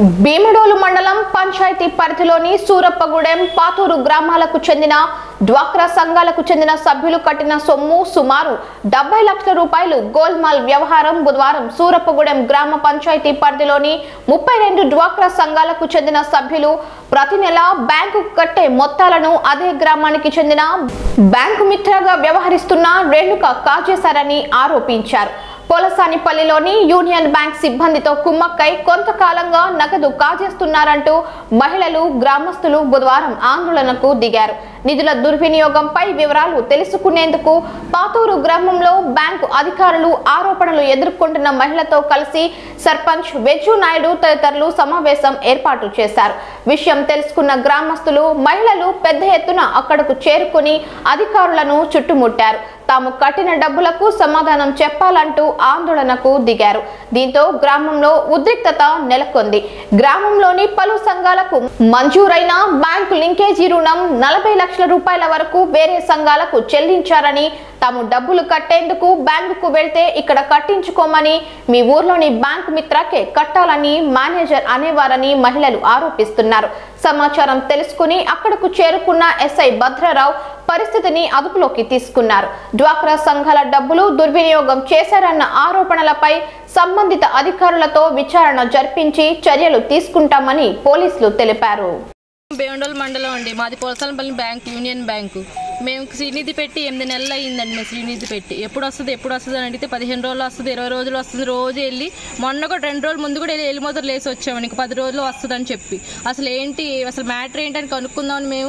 భీమడోలు మండలం పంచాయతీ పరిధిలోని సూరప్పగూడెం పాతూరు గ్రామాలకు చెందిన డ్వాక్రా సంఘాలకు చెందిన సభ్యులు కట్టిన సొమ్ము సుమారు 70 లక్షల రూపాయలు గోల్మాల్ వ్యవహారం బుధవారం సూరప్పగూడెం గ్రామ పంచాయతీ పరిధిలోని 32 డ్వాక్రా సంఘాలకు చెందిన సభ్యులు ప్రతి నెల బ్యాంకు కట్టే మొత్తాలను అదే గ్రామానికి చెందిన బ్యాంకు మిత్రగా వ్యవహరిస్తున్న రేణుక కాజేశారని ఆరోపించారు. పోలసానిపల్లిలోని యూనియన్ బ్యాంక్ సిబ్బందితో కుమ్మక్కై కొంతకాలంగా నగదు కాజేస్తున్నారంటూ మహిళలు గ్రామస్తులు బుధవారం ఆందోళనకు దిగారు. నిధుల దుర్వినియోగంపై వివరాలు తెలుసుకునేందుకు పాతూరు గ్రామంలో బ్యాంకు అధికారులు ఆరోపణలు ఎదుర్కొంటున్న మహిళతో కలిసి సర్పంచ్ వెజ్జు నాయుడు తదితరులు సమావేశం ఏర్పాటు చేశారు. విషయం తెలుసుకున్న గ్రామస్తులు మహిళలు పెద్ద ఎత్తున అక్కడకు చేరుకుని అధికారులను చుట్టుముట్టారు. తాము కట్టిన డబ్బులకు సమాధానం చెప్పాలంటూ ఆందోళనకు దిగారు. దీంతో గ్రామంలో ఉద్రిక్తత నెలకొంది. గ్రామంలోని పలు సంఘాలకు మంజూరైన బ్యాంకు లింకేజీ రుణం 40 లక్షల రూపాయల వరకు వేరే సంఘాలకు చెల్లించారని, తాము డబ్బులు కట్టేందుకు బ్యాంకుకు వెళ్తే ఇక్కడ కట్టించుకోమని, మీ ఊర్లోని బ్యాంకు మిత్రకే కట్టాలని మేనేజర్ అనేవారని మహిళలు ఆరోపిస్తున్నారు. సమాచారం తెలుసుకుని అక్కడకు చేరుకున్న ఎస్ఐ భద్రరావు పరిస్థితిని అదుపులోకి తీసుకున్నారు. డ్వాక్రా సంఘాల డబ్బులు దుర్వినియోగం చేశారన్న ఆరోపణలపై సంబంధిత అధికారులతో విచారణ జరిపించి చర్యలు తీసుకుంటామని పోలీసులు తెలిపారు. భీమడోలు మండలం అండి, మాది పోలసానిపల్లి బ్యాంక్ యూనియన్ బ్యాంకు. మేము శ్రీనిధి పెట్టి 8 నెలలు అయ్యిందండి. మేము శ్రీనిధి పెట్టి ఎప్పుడు వస్తుంది అని అడిగితే 15 రోజులు వస్తుంది, 20 రోజులు వస్తుంది. రోజు వెళ్ళి మొన్న కూడా 2 రోజుల ముందు కూడా వెళ్ళి మొదలు లేసి వచ్చామని 10 రోజులు వస్తుంది అని చెప్పి అసలు మ్యాటర్ ఏంటని కనుక్కుందామని మేము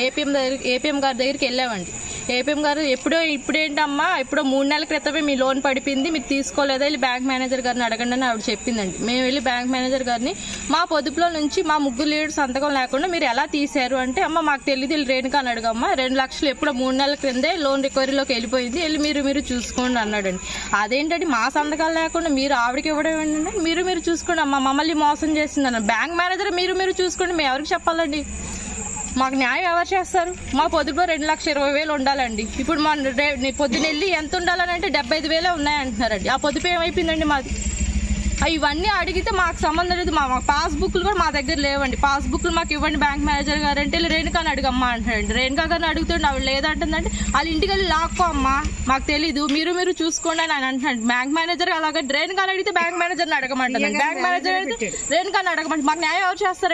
ఏపీఎం గారి దగ్గరికి వెళ్ళామండి. ఏపీఎం గారు ఇప్పుడేంటమ్మా ఎప్పుడో 3 నెలల క్రితమే మీ లోన్ పడిపోయింది, మీరు తీసుకోలేదా, వెళ్ళి బ్యాంక్ మేనేజర్ గారిని అడగండి అని ఆవిడ చెప్పిందండి. మేము వెళ్ళి బ్యాంక్ మేనేజర్ గారిని మా పొదుపులో నుంచి మా ముగ్గురు లీడర్ సంతకం లేకుండా మీరు ఎలా తీశారు అంటే, అమ్మ మాకు తెలియదు, రేణుకా అని అడగమ్మా, 2 లక్షలు ఎప్పుడో 3 నెలల క్రిందే లోన్ రికవరీలోకి వెళ్ళిపోయింది, వెళ్ళి మీరు చూసుకోండి అన్నాడండి. అదేంటంటే మా సంతకాలు లేకుండా మీరు ఆవిడకి ఇవ్వడం ఏంటంటే, మీరు చూసుకోండి అమ్మ, మమ్మల్ని మోసం చేసింది అన్న. బ్యాంక్ మేనేజర్ మీరు చూసుకోండి, మేము ఎవరికి చెప్పాలండి? మాకు న్యాయం ఎవరు చేస్తారు? మా పొదుపులో 2,20,000 ఉండాలండి. ఇప్పుడు మా పొద్దున వెళ్ళి ఎంత ఉండాలని అంటే 75,000 ఉన్నాయంటున్నారండి. ఆ పొదుపు ఏమైపోయిందండి మాది? ఇవన్నీ అడిగితే మాకు సంబంధం లేదు. మా పాస్బుక్లు కూడా మా దగ్గర లేవండి. పాస్బుక్లు మాకు ఇవ్వండి బ్యాంక్ మేనేజర్ గారు అంటే, రేణుకాని అడగమ్మా అంటారండి. రేణుకా గారిని అడుగుతుండే ఆవిడ లేదంటుందంటే, వాళ్ళ ఇంటికి వెళ్ళి లాక్కో అమ్మా, మాకు తెలీదు, మీరు చూసుకోండి అని అంటున్నాడు. బ్యాంక్ మేనేజర్ అలాగే రేణుకాని అడిగితే బ్యాంక్ మేనేజర్ని అడగమంటుంది, బ్యాంక్ మేనేజర్ అయితే రేణుకాని అడగమంటే మాకు న్యాయం ఎవరు చేస్తారు?